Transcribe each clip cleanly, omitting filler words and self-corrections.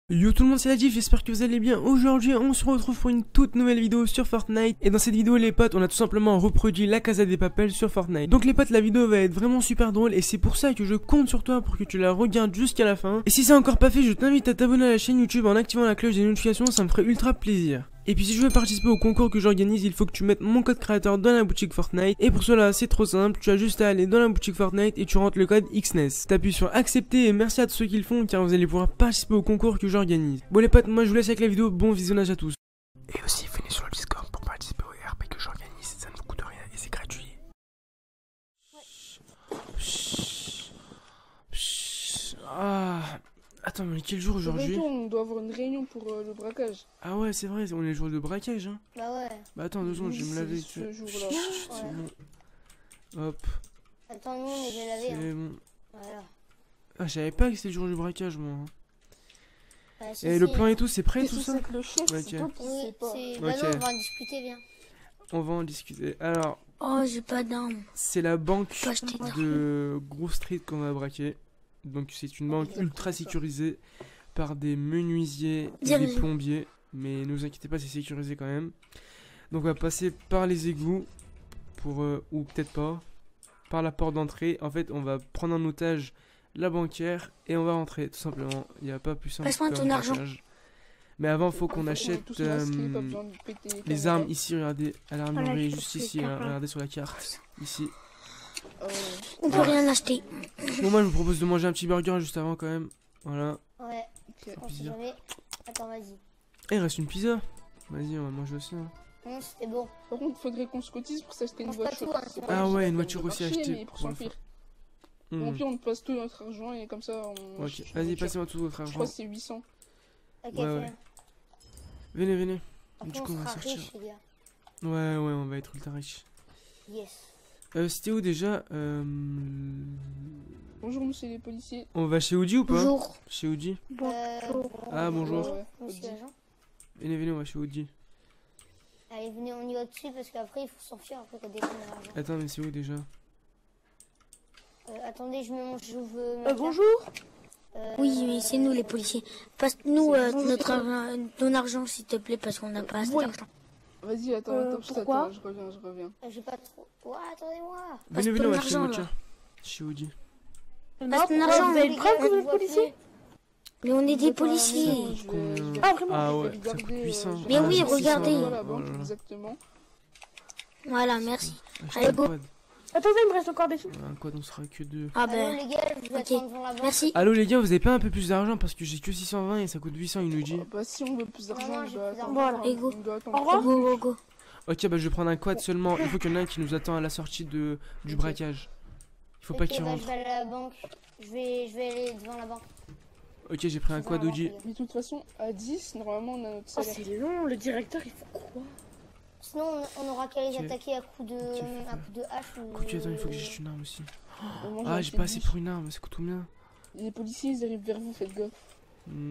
Yo tout le monde, c'est Adif, j'espère que vous allez bien. Aujourd'hui on se retrouve pour une toute nouvelle vidéo sur Fortnite. Et dans cette vidéo les potes, on a tout simplement reproduit la Casa des Papel sur Fortnite. Donc les potes, la vidéo va être vraiment super drôle. Et c'est pour ça que je compte sur toi pour que tu la regardes jusqu'à la fin. Et si c'est encore pas fait, je t'invite à t'abonner à la chaîne YouTube en activant la cloche des notifications, ça me ferait ultra plaisir. Et puis si je veux participer au concours que j'organise, il faut que tu mettes mon code créateur dans la boutique Fortnite. Et pour cela c'est trop simple, tu as juste à aller dans la boutique Fortnite et tu rentres le code XNES. T'appuies sur accepter et merci à tous ceux qui le font car vous allez pouvoir participer au concours que j'organise. Bon les potes, moi je vous laisse avec la vidéo, bon visionnage à tous. Et aussi venez sur le Discord pour participer au RP que j'organise, ça ne vous coûte rien et c'est gratuit. Ah, attends mais quel jour aujourd'hui? On doit avoir une réunion pour le braquage. Ah ouais c'est vrai, on est le jour de braquage hein. Bah ouais. Bah attends 2 secondes, je vais me laver. Ce jour-là. C'est bon. Hop. Attends, nous, mais je vais laver. C'est Hein. bon. Voilà. Ah, je savais pas que c'était le jour du braquage, moi. Ouais, Et le plan et tout, c'est prêt Qu'est-ce tout que ça? c'est que le chef? Ok. C'est toi qui Oui, sais pas. c'est... Ok. Bah non, on va en discuter, viens. On va en discuter. Alors, Oh, j'ai pas d'armes. c'est la banque Faut acheter d'armes. de Grove Street qu'on va braquer. Donc, c'est une banque ultra sécurisée par des menuisiers et Bien des vu. plombiers. Mais ne vous inquiétez pas, c'est sécurisé quand même. Donc, on va passer par les égouts. Pour, ou peut-être pas. Par la porte d'entrée. En fait, on va prendre en otage la banquière et on va rentrer tout simplement. Il n'y a pas plus simple. Passe-moi qu'un ton argent. braquage. Mais avant, faut qu'on On est achète tous masqués, pas besoin de péter les caméras. armes ici. Regardez, à l'armurerie Voilà, juste je ici. sais Hein, pas. regardez sur la carte. Ici. On peut rien acheter. Bon, moi, je vous propose de manger un petit burger juste avant quand même. Voilà. Ouais, Ok. on sait Pizza. jamais. Attends, vas-y. Et il reste une pizza. Vas-y, on va manger aussi. Hein. Non, c'était bon. Par contre, faudrait qu'on se cotise pour s'acheter une Mange pas voiture. tout, hein, C'est c'est pas pas Ah juste ouais, la une peine voiture de aussi marcher, achetée mais pour pour s'enfuir. Hmm. Bon, puis on passe tout notre argent et comme ça on. Ok, achète une vas-y, voiture. passez-moi tout votre Je argent. crois que c'est 800. Ok, Ouais, ouais. fais-le. Venez, venez. Après, Du on coup, on va sera sortir. riches, les gars. Ouais, ouais, on va être ultra riche. Yes. C'était où déjà Bonjour monsieur les policiers. On va chez Audi ou pas? Bonjour. Chez Audi. Ah, bonjour. bonjour. Ouais, Monsieur Audi. l'agent. Venez, venez, on va chez Audi. Allez, venez, on y va dessus parce qu'après, il faut s'enfuir après qu'on dépense l'argent. Attends, mais c'est où déjà? Attendez, je veux... Bonjour. Oui, mais c'est nous les policiers. Passe-nous ton argent s'il te plaît parce qu'on n'a pas assez d'argent. Vas-y, attends, pourquoi je reviens. J'ai pas trop... Ouais, attendez-moi. Venez, venez, ton on va chez argent, Audi. là. Chez Audi. Passe ton argent. Vous avez une preuve que vous êtes policier? Mais on est des Je policiers. vais- Ah, vraiment, Ah je ouais, vais ça coûte regarder, 800. je vais Mais oui, regarder regardez. dans la banque, Oh là là. exactement. Voilà, merci. Achetez Allez, un go. quad. Attendez, il me reste encore des sous. Un quad, on sera que 2. Ah Allô, ben, les gars, je vais ok. attendre devant la banque. merci. Allo les gars, vous avez pas un peu plus d'argent parce que j'ai que 620 et ça coûte 800 une Audi. Bah si on veut plus d'argent, Non, on j'ai doit plus attendre. d'argent. Voilà, et go. On doit attendre. Au revoir. Go, go, go. Ok, bah je vais prendre un quad seulement. Il faut qu'il y en ait un qui nous attend à la sortie du braquage. Il faut pas Ok, qu'il bah, rentre. je vais aller à la banque. Je vais aller devant la banque. Ok, j'ai pris un Devant quad la banque, Audi. les gars. Mais de toute façon, à 10, normalement, on a notre Oh, salaire. c'est long, le directeur, il faut quoi? Sinon, on aura qu'à les Ok. attaquer à coups de, Ok, à coups de hache ou... Ok, attends, il faut que j'achète une arme aussi. Au moins, Ah, j'ai pas assez acheté pour une arme, ça coûte combien? 10. Les policiers, ils arrivent vers vous, faites gaffe. Hmm.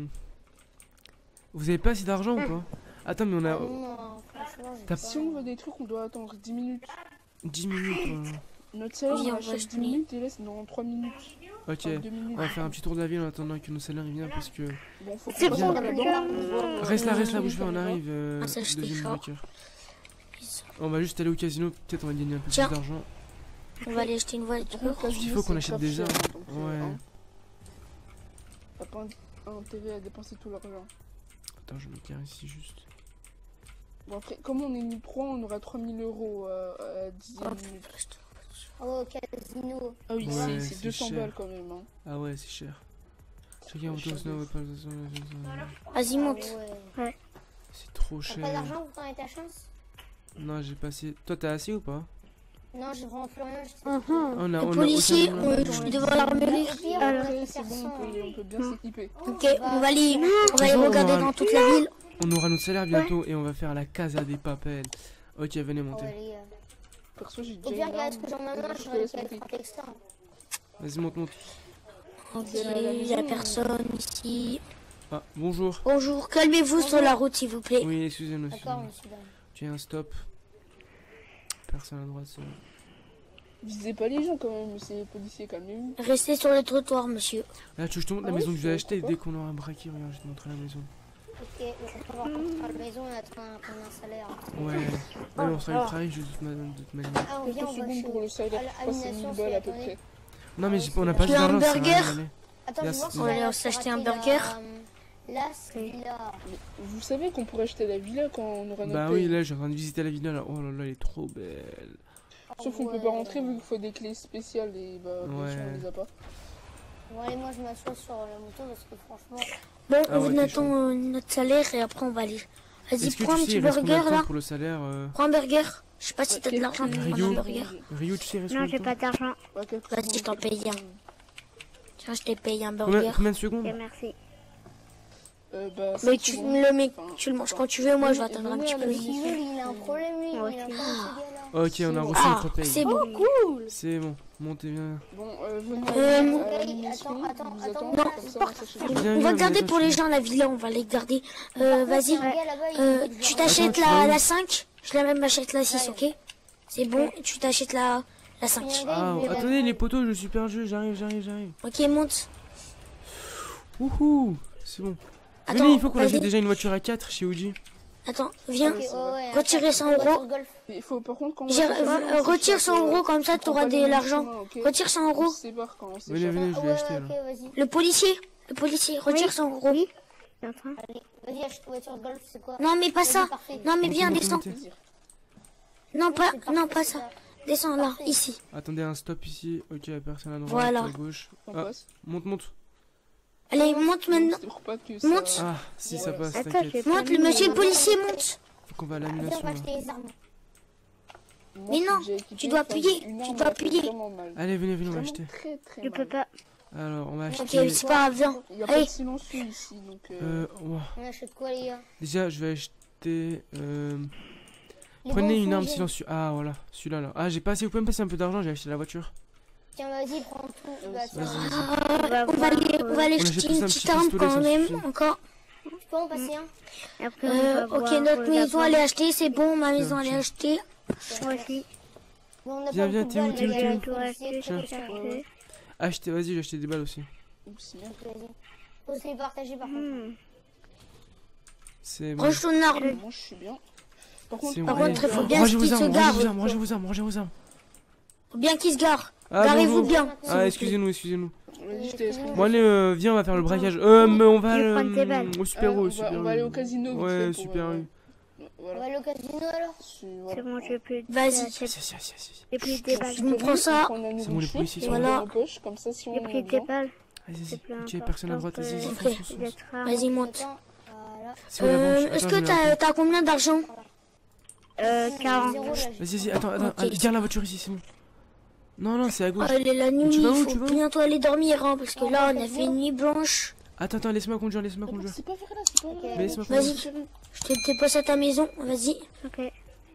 Vous avez pas assez d'argent ou pas? Attends, mais on Ah a non, franchement, j'ai T'as- pas- Si on veut des trucs, on doit attendre 10 minutes. 10 minutes. Notre salaire, Oui, on on va achète 10 acheter. minutes et laisse dans 3 minutes. Ok, Enfin, 2 minutes. on va faire un petit tour de la ville en attendant que nos salaires ils viennent parce que. Bon, faut C'est qu'on bon. passe par la banque pour voir, Reste là, où bouge pas, on va. arrive. Ah, ça, je Deuxième t'ai braqueur. On va juste aller au casino, peut-être on va gagner un peu plus Tiens. d'argent. On va aller acheter une voiture. Par contre, Il faut qu'on achète des armes. Ouais. Ouais. T'as pas intérêt à dépenser tout l'argent. Attends, je me carre ici juste. Bon, après, comme on est nous 3, on aura 3000 euros à 10 Oh, minutes. Oh, casino. Ah oui, Ouais, c'est c'est 200 cher. balles quand même. Hein. Ah ouais, c'est cher. Chacun C'est retourne cher de au fou. Vas-y, monte. Ouais. C'est trop T'as pas cher. d'argent pour t'en être ta chance? Non, j'ai pas assez. Toi, t'as assez ou pas? Non, j'ai vraiment plus rien. On a, Les on a policiers, aucun- on est devant l'armurerie. Alors, Après, c'est bon, on peut bien s'équiper. Ok, on va aller façon, on regarder aura- dans toute la ville. On aura notre salaire bientôt et on va faire la Casa des Papel. Ok, venez monter. Perso, j'ai Et déjà puis une regarde ce arme. que j'en ai Vas-y, marre, je je te laisse vais monter. faire texte. Vas-y, monte, monte. Ok, il y a personne ici. Ah, bonjour. Bonjour, calmez-vous sur la route s'il vous plaît. Oui, excusez-nous. D'accord, excusez-nous. monsieur. Tiens, un stop. Personne à droite, c'est bon. Visez pas les gens quand même, c'est les policiers, calmez-vous. Restez sur le trottoir, monsieur. Là, tu veux que je te montre la Ah maison ouais, que je vais je acheter sais dès qu'on aura braqué. Regarde, je vais te montrer la maison. Ok, mais quand on va rentrer à la maison, on attend un salaire. Ouais. Ouais, on sera ultra riche de toute manière. Ah, on vient, Quelques on va secondes pour le salaire, à je crois que c'est l'animation, 1000 balles à peu attendez. près. Non, mais on n'a pas Tu assez veux un d'argent, ça sert à rien burger d'y aller. Attends, je vais voir si On va aller j'arrive à s'acheter un rater burger. Là, c'est là. Mais vous savez qu'on pourrait acheter la villa quand on aura notre Bah paye. oui, là, je suis en train de visiter la villa là. Oh là là, elle est trop belle. Sauf qu'on peut pas rentrer vu qu'il faut des clés spéciales et bah bien Ouais. sûr on les a pas. Bon, allez, moi je m'assois sur la moto parce que franchement. Bon, Ah ouais, on t'es attend notre salaire et après on va aller. Vas-y, Est-ce que prends un tu sais, petit il reste combien burger de temps là. pour le salaire Prends un burger. Je sais pas si t'as de l'argent pour prendre Rio. un burger. Rio, tu sais, il reste Non, combien j'ai de pas temps d'argent. Ouais, quelques Vas-y, secondes. je t'en paye un. Tiens, je t'ai payé un Combien, burger. combien de secondes? Ok, merci. Bah, Mais 5 tu secondes. le mets, Enfin, tu le manges enfin, quand tu veux. Moi, je vais venez- attendre un venez petit à peu. la Il a un problème, lui. Il a un Ouais, problème, c'est ce gars-là. Ok, on a reçu Ah, notre paye. c'est bon. C'est bon, montez bien. Bon, venez Euh, à l'animation, attends, on vous attends, attend, non, comme ça, on s'achète des Viens, On viens, va garder viens, pour viens. les gens la villa, on va les garder. Par contre, Vas-y, il y a un gars là-bas, il dit que je tu vais t'achètes tu vas où la 5, je la même achète la 6, ok? C'est bon, tu t'achètes la 5. Il y a un gars, Ah, il voulait attendez, la- les poteaux, je suis perdu, j'arrive. Ok, monte. Wouhou, c'est bon. Attends, Venez, il faut qu'on vas-y. achète déjà une voiture à 4 chez Uji. Attends, viens. Ok, ouais, Retirez 100 voiture euros. Golf. Il faut par contre quand Retire 100 euros, comme ça tu auras de l'argent. Retire 100 euros. On se sépare quand on Venez, s'échappe. venez, je l'ai Ouais, acheté là. ok, vas-y. Le policier, retire 100 euros. Oui. T'es en train. Allez, vas-y, achète voiture Golf, c'est quoi? Non, mais pas Vas-y, ça. parfait. Non, mais Montez, viens, montez, descends. montez. Non, pas, C'est non, parfait, pas c'est ça. Descends là, ici. Attendez, un stop ici. Ok, la personne à droite, Voilà. à gauche. On Ah, passe. monte. Allez, monte maintenant. C'est pour pas que ça- Monte. Ah, si ça passe, Attends, t'inquiète. j'ai Monte, le monsieur le policier monte. Faut qu'on va à Viens, on l'annulation va là. acheter les armes. Moi, Mais je suis non, déjà équipé, tu dois enfin, appuyer, une tu arme, dois ça fait appuyer. vraiment mal. Allez, venez, on va Vraiment acheter. très très Je mal. peux pas. Alors, on va Ok, acheter. c'est pas grave, viens. Il y a pas Allez. de silencieux ici donc. Ouah. On achète quoi, les gars? Déjà, je vais acheter. Les Prenez bons une arme fongés. silencieuse. Ah, voilà, celui-là là. Ah, j'ai pas assez. Vous pouvez me passer un peu d'argent, j'ai acheté la voiture. Tiens, vas-y, prends tout. Bah, tiens, Vas-y, vas-y. On va On va voir. aller On achète jeter tous une un petite petit arme pistolet, quand ça même, suffit. encore. tu peux en passer un? Après, on va Ok, voir, notre maison elle est achetée, c'est bon, ma maison elle est tiens. achetée. Moi aussi. Bon, on a Viens, pas viens, beaucoup de t'es où, balles, t'es où, les t'es gars, où il faut Tiens. essayer de Tiens. chercher. Acheter, vas-y, j'ai acheté des balles aussi. Oups, merde. Vas-y. Faut se les partager par contre. C'est bon. Range ton arme. Moi je suis bien. Par contre, C'est Par bon. contre, Allez. il faut bien Rangez qu'ils vos se armes, garent. rangez vos armes. Faut bien qu'ils se garent. Ah, Garez-vous bonjour. bien. s'il Ah, vous plaît. excusez-nous. vas-y, je te laisse. Bon, allez, viens, on va faire le braquage. Mais on va Je vais prendre tes balles. au Super U, On va aller au casino. vite Ouais, fait pour, Super U. On Voilà. va aller au casino alors? Voilà. C'est bon, j'ai plus de Vas-y. J'ai plus des balles. Je me prends ça. C'est bon, les policiers sont là. Comme ça, si on J'ai en a pris des besoin. balles. Vas-y, C'est plus ok, personne à droite, vas-y, important fonce, que- fonce, fonce. d'être rare. Vas-y, monte. Attends, voilà. C'est où la branche? Est-ce Attends, que je vais la t'as combien d'argent? 40. Zéro, là, Vas-y, attends, Ok. garde la voiture ici, c'est bon. Non, c'est à gauche. Elle est la nuit, tu vas où, il tu faut vas où bientôt aller dormir, hein, parce que là on a fait une nuit blanche. Attends, laisse-moi conduire. C'est pas vrai là, c'est pas vrai. Mais laisse-moi Vas-y. conduire. Je te dépose à ta maison, vas-y. Ok.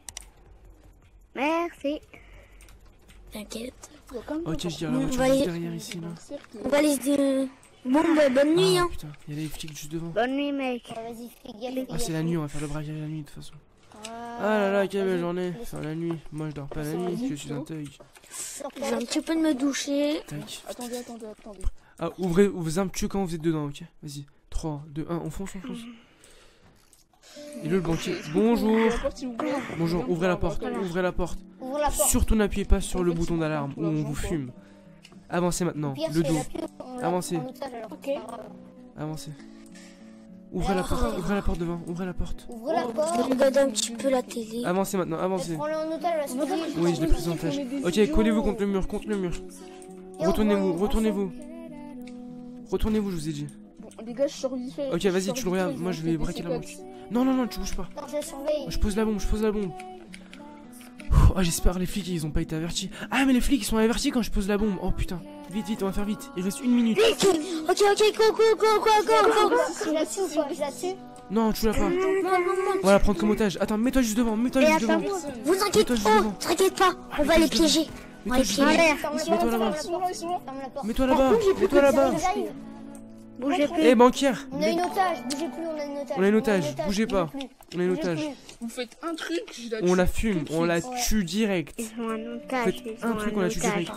Merci. T'inquiète. Ok, je dirais la On voiture va juste aller- derrière ici, là. On va aller se... Bon, bah, bonne nuit, Ah, hein. putain, il y a les flics juste devant. Bonne nuit, mec. Ah, vas-y, fais gaffe. Ah, c'est la nuit, on va faire le braquage la nuit de toute façon. Voilà. Ah là là, quelle belle Vas-y, journée. laisse- Enfin, la nuit. Moi, je dors pas la nuit, je suis un thug. Je vais un petit peu de me doucher. Tac. Attendez. Ah, ouvrez vos armes, tuez quand vous êtes dedans, ok? Vas-y. 3, 2, 1, on fonce. Et le banquier. Bonjour. La porte, s'il vous plaît. Bonjour, ouvrez la porte. Voilà. Ouvrez la porte. Ouvre la porte. Surtout n'appuyez pas sur En le fait, bouton c'est d'alarme pour où on l'argent, vous quoi. fume. Avancez maintenant, Pire, le c'est dos. la pub, on l'a Avancez. en otage, alors. Ok. C'est pas grave. Avancez. Ouvrez la porte, devant, ouvrez la porte. Ouvre la Je porte. regarde un petit peu la télé. Avancez maintenant, avancez. Prends-le en otage, là, c'est pas grave. Oui, je l'ai pris en otage. Ok, collez-vous contre le mur, Et on Retournez-vous, prend- retournez-vous. Retournez-vous, je vous ai dit. Bon, les gars, je sors vite fait. Ok, vas-y, tu le regardes. Moi, je vais braquer la banque. Non, tu bouges pas. Non, je la surveille. Je pose la bombe. Oh, j'espère les flics ils ont pas été avertis. Ah, mais les flics ils sont avertis quand je pose la bombe. Oh putain, vite, on va faire vite. Il reste 1 minute. Ok, go. Je la tue ou pas? Je la tue? Non, tu l'as pas. On va la prendre comme otage. Attends, mets-toi juste devant. Vous inquiétez t'inquiète pas, on va les piéger. On va les piéger. Mets-toi là-bas. Ferme la porte. Ferme la porte. Mets-toi là-bas. J'arrive. Bougez plus. Eh, banquière. On a une otage, bougez plus, on a une otage. On a une otage, bougez pas. bougez plus, On a une bougez otage. plus. Vous faites un truc, je la On la tue fume, tout de on la suite. tue direct. Ils ont un otage. Faites Ils un ont truc, on la tue otage. direct.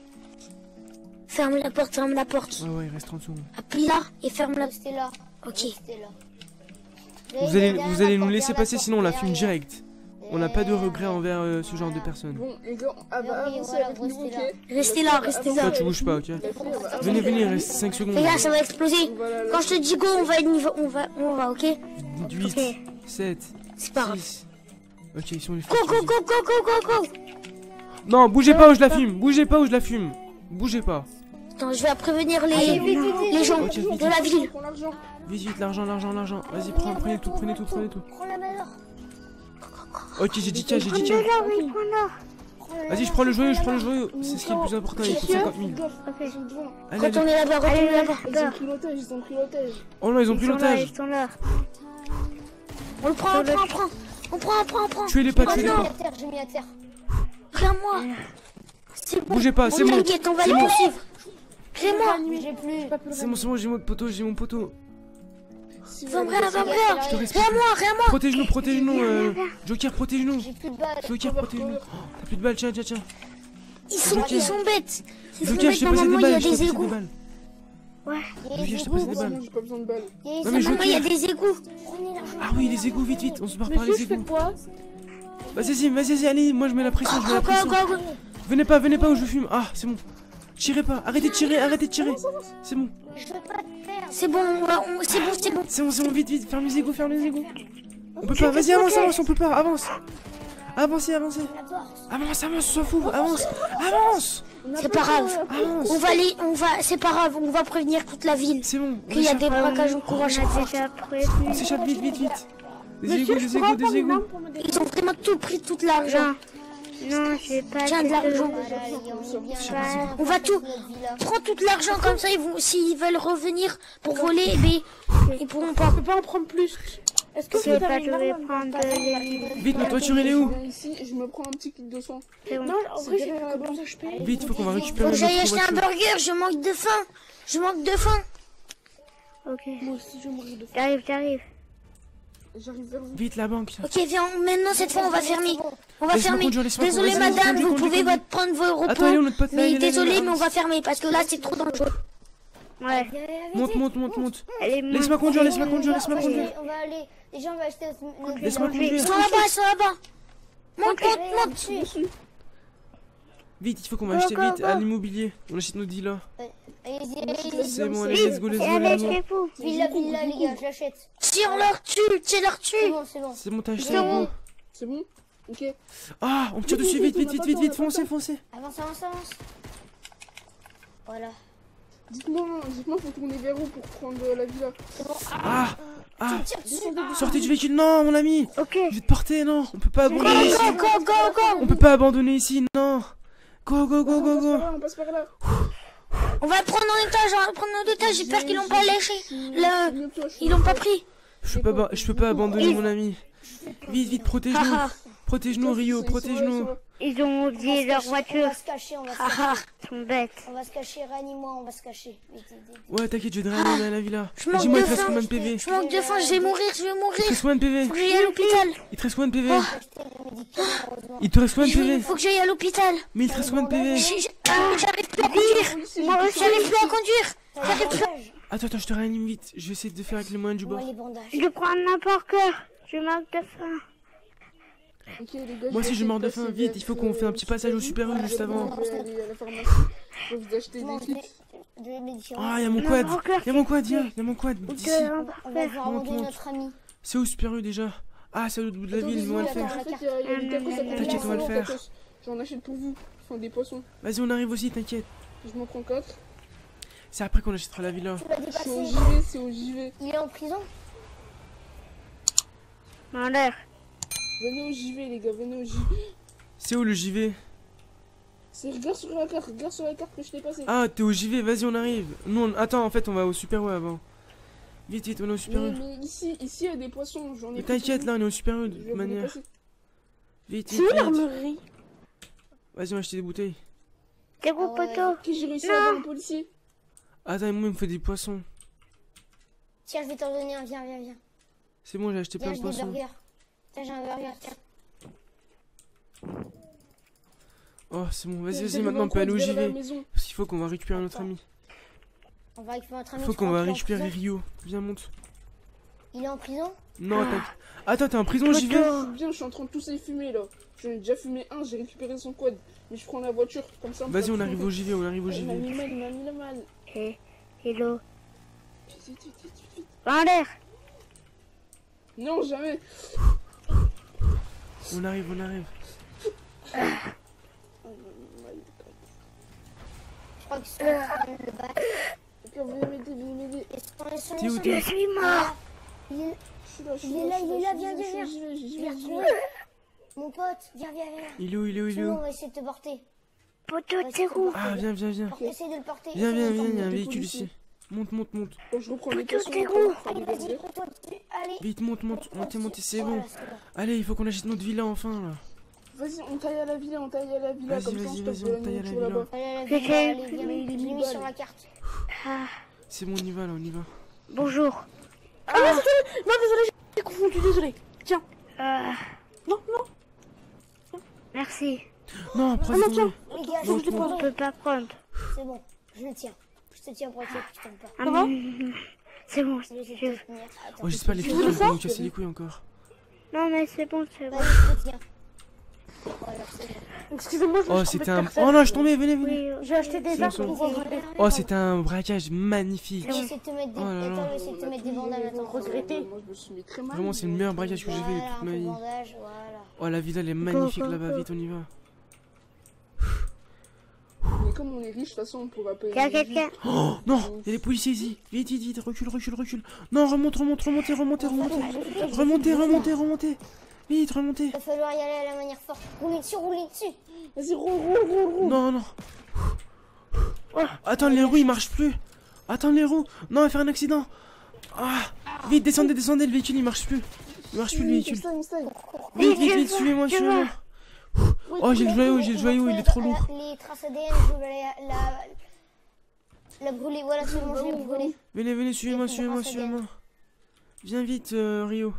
Ferme la porte, ferme la porte. Ouais, ouais, il reste 30 secondes. Appuie-la et ferme la. Restez là. Ok. Restez là. Vous allez nous laisser passer, sinon on la fume direct. On n'a pas de regrets envers ce genre de personnes. Bon, les gars, on va oui, avancer voilà, avec nous, restez ok? là. Restez là, restez Toi, là. tu bouges pas, ok? La fille, elle va Venez, avancer. venez, il reste 5 secondes. Les gars, ça va exploser. Voilà, Quand je te dis go, on va, on va, ok? 8, Ok. 7, C'est pas grave. 6. Ok, ici on les fait. Go, go, go, go, go, go, go. Non, bougez pas où je la fume. Bougez pas où je la fume. Bougez pas. Attends, je vais prévenir Allez, vite, vite, vite. les gens Ok, vite, de la ville. Prends l'argent. Vite, vite, l'argent, l'argent, l'argent. Vas-y, prenez tout, prenez tout, prenez tout. Prends la valeur. Ok, j'ai dit tiens, j'ai dit tiens. Vas-y, je prends le joyau, je prends le joyau. C'est ce qui est le plus important, il coûte 50 000. Ils sont devant. Allez, allez. Retournez là-bas, retournez là-bas. Ils ont pris l'otage, ils ont pris l'otage. Oh non, ils ont pris l'otage. Ils sont là. On le prend, on prend. On prend, on prend. Tuez-les pas, J'ai tuez-les mis pas. à terre, j'ai mis à terre. Regarde-moi. C'est bon. Bougez pas, c'est On bon. t'inquiète, on va les poursuivre. Clé-moi. J'ai plus. C'est bon, j'ai mon poteau, j'ai mon poteau. Va-moi, va-moi. Je te respecte. Regarde-moi, regarde-moi. Protège-nous, protège-nous. Joker, protège-nous. J'ai plus de balles. Joker, protège-nous. Oh, t'as plus de balles, tiens, tiens, tiens. Ils sont bêtes. Ils sont Joker, bêtes, je t'ai passé des normalement, il y a balles, je t'ai des passé des égouts. balles. Il y a Joker, des je t'ai passé des égouts. balles. J'ai pas besoin de balles. Il y a des Non, mais Normalement, il y a Joker. des égouts. Prenez l'argent. Ah oui, les égouts, vite, vite. On se barre par les égouts. Vas-y, vas-y, allez. Moi, je mets la pression, je mets la Go, pression. go, go. Venez pas où je fume. Ah, c'est bon. Tirez pas, arrêtez de tirer, arrêtez de tirer. C'est bon, Je veux pas te perdre. C'est bon, c'est bon, c'est bon. c'est bon, vite, vite. Ferme les égouts, ferme les égouts. On peut pas, vas-y, avance, avance, on peut pas, avance. Avancez, avancez. La porte. Avance, avance, on s'en fout, avance, avance. C'est pas grave. Avance. C'est pas grave, on va prévenir toute la ville C'est bon, on qu'il y a s'échappe. des braquages au courant. On a déjà prévu. On s'échappe vite, vite, vite. Des égouts, des égouts, des égouts. Ils ont vraiment tout pris, tout l'argent. Non, j'ai pas Tiens, de l'argent. Voilà, les gars, on est bien Sur- là. On va tout. Notre villa. Prends tout l'argent comme ça, s'ils veulent revenir pour voler, mais ils pourront pas. On peut pas en prendre plus. Est-ce que Je vais pas devais prendre les... Vite, notre voiture, elle est Je où? viens ici et je me prends un petit kit de soin. C'est bon. Non, en vrai, j'ai comme ça, je paye. Vite, faut qu'on va Faut récupérer que j'aille notre acheter un voiture. burger, je manque de faim. Je manque de faim. Ok. Moi aussi, je vais mourir de faim. J'arrive. J'arrive vers vous. Vite, la banque. Ok, viens, maintenant cette fois on va fermer. On va Laisse-moi fermer. conduire, laisse-moi Désolé conduire. Vas-y, madame, conduis, vous conduis, pouvez conduis. prendre vos Attends, il est où repos. notre pote là? Mais Il est là, il est là, désolé, là. mais on va fermer parce que là c'est trop dangereux. Ouais. Monte, monte, monte, monte. Elle est Laisse-moi conduire, laisse-moi conduire, laisse-moi conduire. On va aller. Les gens vont acheter notre villa. Laisse-moi conduire. Ils sont là-bas, ils sont là-bas. Monte, monte, monte. Vite, il faut qu'on va acheter go, vite go. à l'immobilier. On achète nos villas. Allez-y, allez-y. C'est bon, allez, let's go, let's Et go, avec let's go. les fous. Villa, villa, les gars, je l'achète. Tire-leur dessus, tire-leur C'est dessus. bon, c'est bon. C'est bon, t'as acheté, C'est let's bon. go. C'est bon? Ok. Ah, on tire dessus, vite, vite, vite, vite, vite, foncez, foncez. Avance, avance, avance. Voilà. Dites-moi, faut tourner vers où pour prendre la villa? Ah, ah, Tire dessus. sortez du véhicule, non, mon ami. Ok. Je vais te porter, non, on peut pas Go, abandonner ici. go, go, go, go. On peut pas abandonner ici, non. Go, go, go, go, go. On passe par là. On va le prendre en otage, on va le prendre en otage. J'espère qu'ils l'ont pas lâché. Mieux que toi, je suis Ils l'ont pas pris. Je peux pas abandonner mon ami. Vite, vite, protège-nous. Ah, Protège-nous, Rio, protège-nous. Ils ont oublié leur On voiture. va se cacher, on va se ah, cacher. ah. Ils sont bêtes. On va se cacher, Rani-moi, on va se cacher. Vite, vite, vite. Ouais, t'inquiète, je vais te réanimer à la villa. Je manque Dis-moi, de il te reste faim. combien de PV? Je manque de faim, je vais mourir, je vais Il te mourir. reste combien de PV? Faut que j'aille à l'hôpital. Il te reste combien de PV? Acheter des médicaments, heureusement. Il te reste combien de PV? Faut que j'aille à l'hôpital. Mais il te reste combien de PV? J'arrive plus à conduire. Moi, j'arrive plus à conduire. J'arrive plus. Bandage. Attends, je te réanime vite. Je vais essayer de faire avec les moyens du Moi, bord. les bandages. Je prends n'importe quoi. Je manque de faim. Ok, les gars, Moi aussi, je vais meurs de essayer faim. de Vite, passer il faut qu'on fait un petit passage au Super U juste avant. Je vais aller à la pharmacie. Je vais vous acheter Je mange des kits. des médicaments. Ah, y'a mon quad. N'importe quoi. Y'a mon quad, viens. Y'a mon quad. Ici. On va devoir Monte, abandonner monte. notre ami. C'est où Super U déjà? Ah, c'est à l'autre bout de la ville, mais on va le faire. En fait, il y a des tacos à côté. T'inquiète, on va le faire. Tacos. J'en achète pour vous. Enfin, des poissons. Vas-y, on arrive aussi, t'inquiète. Je m'en prends 4. C'est après qu'on achètera la villa. Tu l'as C'est au dépassé. JV, c'est au JV. Il est en prison. En l'air. Venez au JV, les gars, venez au JV. C'est où le JV? Regarde sur la carte que je t'ai passée. Ah, t'es au JV, vas-y, on arrive. Non, attends, en fait, on va au Super U avant. Vite, vite, on est au Super U. Mais ici, il y a des poissons. J'en ai Mais pris t'inquiète, pour là, on est au Super U vous. de Je vais toute vous les manière. passer. Vite, C'est vite, où vite. l'armerie? Vas-y, on va acheter des bouteilles. Des gros Ah ouais. poteaux. Ok, j'ai réussi à avoir un policier. Attends, moi, il me fait des poissons. Tiens, je vais t'en donner un. Viens, viens, viens. C'est bon, j'ai acheté plein Viens, de j'ai des poissons. burgers. Tiens, j'ai un burger, tiens. Oh, c'est bon, vas-y, Vous vas-y, allez maintenant on peut aller au vers la JV. maison. Parce qu'il faut qu'on va récupérer notre ami. On va récupérer notre ami. Faut tu qu'on crois va qu'il est en récupérer prison Rio. Viens, monte. Il est en prison? Non, attends, t'es en prison, j'y vais. Je suis bien, je suis en train de tous les fumer là. J'en ai déjà fumé un, j'ai récupéré son code. Mais je prends la voiture, comme ça. Vas-y, on arrive au JV, on arrive au Il m'a JV. mis mal, il m'a mis le mal. Hello. Vite, vite, vite, vite. En l'air. Non, jamais. On arrive, on arrive. Je crois que c'est le bac. D'accord, venez m'aider, venez m'aider. T'es où, t'es où? Je suis mort. Il est Je suis là, je suis Il est là, il est là, viens, viens, viens. J'y vais, j'y Je vais, l'ai j'y vais. retrouvé. Mon pote, viens, viens, viens. Il est où, il est où, il C'est est bon, où? on va essayer de te porter. Poteau, t'es où? Ah, viens, viens, viens. Essaye de le porter. Viens, essaye viens, de le viens, il y a un des véhicule policiers. ici. Monte, monte, monte. Bon, je reprends les Poteau, poissons. t'es on va où? faire des porter. Allez, vas-y, burgers. toi, allez. Vite, monte, monte, montez, montez, c'est bon. Voilà, c'est bon. Allez, il faut qu'on achète notre villa enfin là. Vas-y, on taille à la villa, on taille à la villa. Vas-y, Comme ça, on vas-y, se vas-y, passe de on la taille à la nourriture villa. là-bas. Allez, allez, J'ai viens, fait- allez, viens. Mais il est Je l'ai mis mi-balle. sur la carte. Ah, C'est bon, on y va là, on y va. bonjour. Non, désolé, j'ai confondu, désolé. Tiens. Non, non. Merci. Non, prends non, le tiens. Les gars, Non, je je te prends. On peut pas prendre. C'est bon, je le tiens. Je te tiens pour dire que tu tombes pas. Ah, va c'est bon. Je vais essayer je- de te tenir. Attends. Oh, j'espère les Tu filles veux qui ça vont nous casser les couilles encore. Non, mais c'est bon, c'est bon. Vas-y, je te tiens. Voilà, c'est bon. Excusez-moi, je me Oh, suis c'était trompée un. de personne. Oh non, je suis tombé, venez, venez. Oui, J'ai acheté des C'est armes bon, pour Oh, c'était un braquage magnifique. Je vais essayer de te mettre des, Oh là là. attends, je vais essayer de te mettre des bandages. Vous Attends. regrettez. Moi, je me suis mis très mal. Vraiment, c'est le meilleur braquage que j'ai fait de Voilà, toute un ma peu de vie. bandage, voilà. Oh, la villa elle est magnifique là-bas, vite, on y va. Mais comme on est riche, de toute façon, on pourra payer. Il y a une quelqu'un. vie. Oh non, il y a les policiers ici. Vite, vite, vite, recule, recule, recule. Non, remonte, remonte, remontez, remontez, remontez. Remontez, remontez, remontez. Vite, remontez. Il va falloir y aller à la manière forte. Roulez dessus, roulez dessus. Vas-y, roule. Non, non. Attends, les roues ils marchent plus. Attends, les roues. Non, on va faire un accident. Ah, vite, descendez, descendez, le véhicule il marche plus. Il marche plus le véhicule. Vite, vite, vite, suivez-moi, suivez-moi. Oh, j'ai le joyau, il est trop lourd. Les traces ADN, je voulais la brûler. Voilà, c'est bon, je l'ai brûlée. Venez, venez, suivez-moi, suivez-moi, suivez-moi. Viens vite, Rio.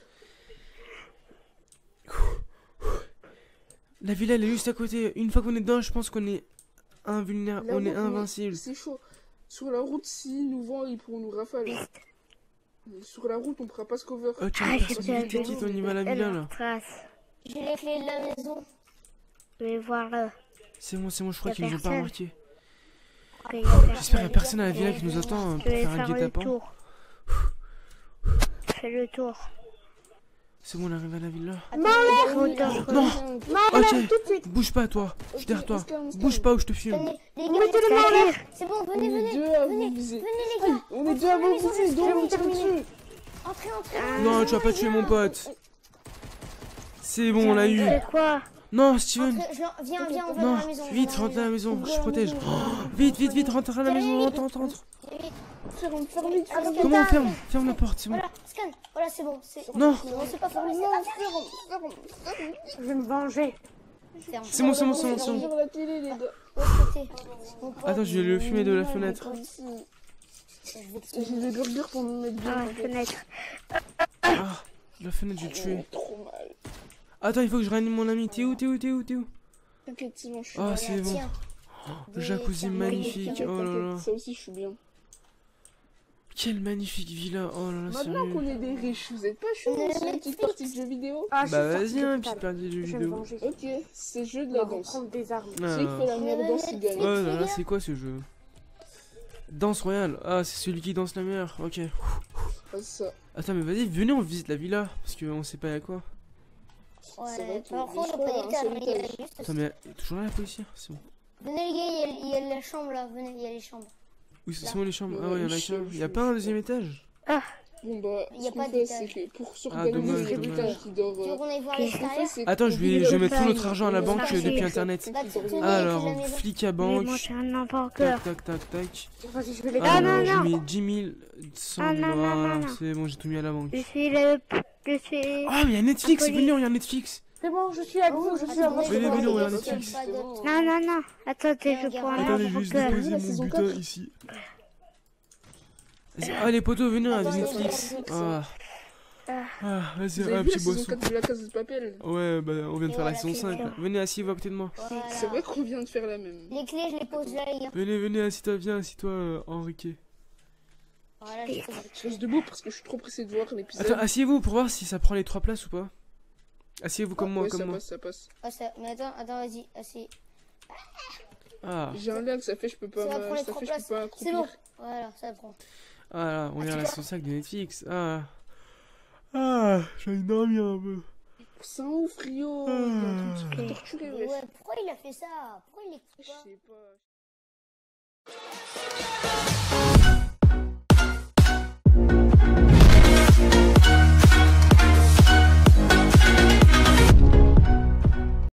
La villa elle est juste à côté. Une fois qu'on est dedans, je pense qu'on est invulnérable, on est invincible. C'est chaud. Sur la route, s'ils nous voient, ils pourront nous rafaler. Mais sur la route, on pourra pas se cover. Ok, Ah, personne, j'ai vite, vite, on y va à la villa là. Trace. J'ai les clés de la maison. Je vais voir là. C'est bon, je crois Y a qu'ils nous ont pas personne. remarqué. J'espère J'espère qu'il y a personne à la villa qui nous attend Je pour vais faire un faire le guet-apens. tour. Je fais le tour. C'est bon, on arrive à la villa. Non, Ok, bouge pas toi, je suis derrière toi. Bouge pas ou je te fume. Venez, les gars, c'est bon, On venez, est venez. deux à Venez, vous viser. venez les gars. On est deux à vous viser, donc on tire dessus. Entrez, entrez. Non, tu vas pas tuer mon pote. C'est bon, on l'a eu. C'est quoi? Non, Steven. Entrez, viens, viens, on va Non, dans la maison. on va vite, dans la rentre à la maison. maison, je protège. Oh, vite, vite, vite, rentre à la maison, rentre. Ferme vite, ferme vite. Comment on ferme? Ferme la porte, c'est bon. Voilà, scan. Voilà, c'est bon. Non, Non, c'est pas fermé, c'est pas fermé. Je vais me venger. Ferme. c'est bon, c'est bon, On c'est bon, va c'est bon. sur la télé, les gars. L'autre côté. Mon pote, Attends, je vais le fumer de la fenêtre. J'ai des burgers pour me mettre bien. Ah, fenêtre. Ah, la fenêtre, j'ai tué. Trop mal. Attends, il faut que je réanime mon ami. T'es où? T'inquiète, sinon je suis Ah, c'est bon. tiens. Le jacuzzi magnifique. Oh là là. Ça aussi, je suis bien. Quelle magnifique villa. Oh là là, Maintenant sérieux. qu'on est des riches, vous êtes pas chaud aussi une petite partie de jeux vidéo? Ah, je Bah suis vas-y, sortie un de petit table. partie de jeux Je vais me vidéo. venger. Ok, c'est jeu de On la va danse. reprendre des armes. Ah. Celui qui fait la meilleure danse, il gagne. Oh là là, c'est quoi ce jeu? Danse royale. Ah, c'est celui qui danse la meilleure. Ok. Ouais, c'est ça. Attends, mais vas-y, venez, on visite la villa. Parce qu'on sait pas à quoi. C'est vrai Ouais, que par les contre, on choix, peut un éviter à seul venir étage. juste. Attends, mais il y a toujours là la policière. C'est bon. Venez les gars, il y a la chambre là. Venez, il y a les chambres. Oui, c'est bon les chambres. Ouais, Ah ouais, il y en a je- qu'un. Il y a je- pas un deuxième étage? Bon bah, Il y a ce pas qu'on fait, c'est d'étage. que pour Ah, s'organiser dommage, les dommage. étages qui dort... Tu veux qu'on aille voir qu'est-ce qu'on fait, l'extérieur? c'est Attends, qu'on je divise vais le mettre tout pain. notre argent à la banque Merci. depuis internet. Bah, tenez, Alors, la maison. flic à Je vais banque. manger un hamburger. Tac, tac, tac, tac. Vas-y, je vais les Ah, non, Alors, je non. mets 10 000, 100 Ah, 000. non, non, Voilà, non, non. c'est bon, j'ai tout mis à la banque. Je suis le. Je suis. Ah, mais il y a Netflix, Impoli. venez, on regarde Netflix. C'est bon, je suis à vous, je suis à vous. Venez, venez, on regarde Attendez, Netflix. pas d'autres. Non, non, non. Attendez, je prends un Attendez, je vais juste hamburger. déposer La mon saison butin 4. ici. Ah, les potos, venez, à Attends, Netflix. Ah, vas-y, Vous avez un vu la petit saison boisson. 4 de la Casa de Papel? Ouais, bah, on vient de Et faire la voilà, saison c'est 5. bien. Venez, asseyez-vous à côté de moi. Voilà. C'est vrai qu'on vient de faire la même. Les clés, je les pose là, les gars. Venez, assis-toi, viens, assis-toi, Enrique. Voilà, je les pose. Je reste debout parce que je suis trop pressé de voir l'épisode. Attends, asseyez-vous pour voir si ça prend les 3 places ou pas. Asseyez-vous comme moi, Ouais, comme ça moi. passe, ça passe. Ah, ça... Mais attends, vas-y, assez. Ah, J'ai un lag, ça fait, je peux pas, Ça va prendre les ça 3 fait, je places. peux pas C'est accroupir. bon. Voilà, ça prend. ah là, on est à la saison 5 de Netflix. Ah, j'ai envie de dormir un peu. C'est un ouf, Rio. Il est en train de se torturer, Mais wesh. ouais, pourquoi il a fait ça? Pourquoi il Je écoute pas? sais pas.